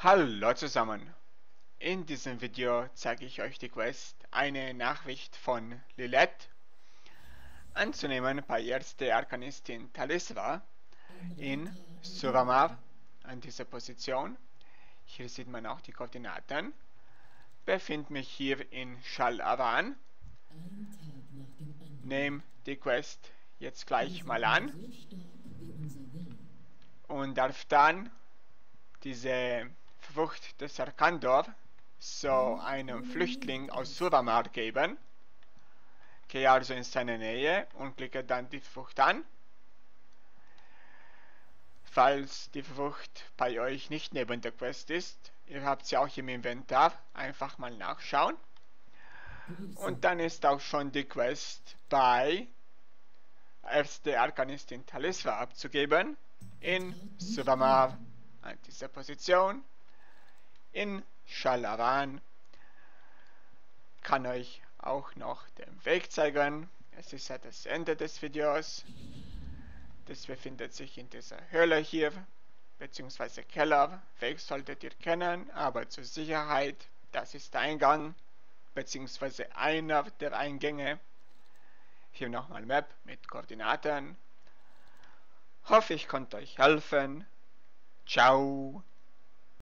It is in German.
Hallo zusammen! In diesem Video zeige ich euch die Quest, eine Nachricht von Lilith anzunehmen bei erster Arkanistin Talisva in Suvamar an dieser Position. Hier sieht man auch die Koordinaten. Befinde mich hier in Shalavan. Nehme die Quest jetzt gleich mal an und darf dann diese Frucht des Arkandor so einem Flüchtling aus Suvamar geben. Gehe also in seine Nähe und klicke dann die Frucht an. Falls die Frucht bei euch nicht neben der Quest ist, ihr habt sie auch im Inventar, einfach mal nachschauen. Und dann ist auch schon die Quest bei erste Arkanistin Talisva abzugeben in Suvamar an dieser Position in Shalavan. Kann euch auch noch den Weg zeigen. Es ist ja das Ende des Videos. Das befindet sich in dieser Höhle hier, beziehungsweise Keller. Weg solltet ihr kennen, aber zur Sicherheit, das ist der Eingang, beziehungsweise einer der Eingänge. Hier nochmal Map mit Koordinaten. Hoffe, ich konnte euch helfen. Ciao!